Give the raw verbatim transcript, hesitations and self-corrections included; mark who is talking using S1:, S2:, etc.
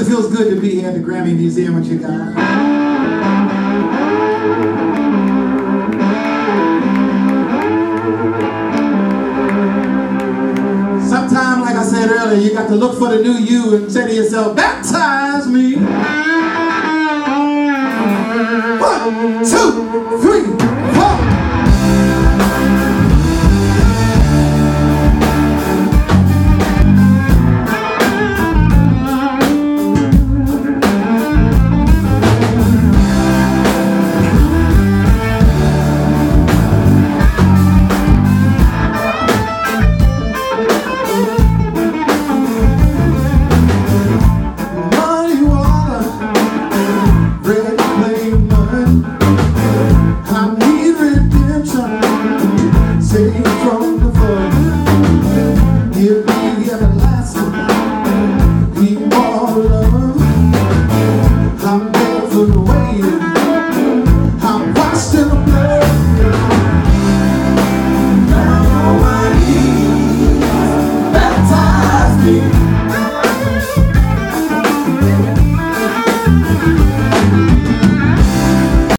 S1: feels good to be here at the Grammy Museum with you guys. Sometimes, like I said earlier, you got to look for the new you and say to yourself, baptize me. One, two, three, four. From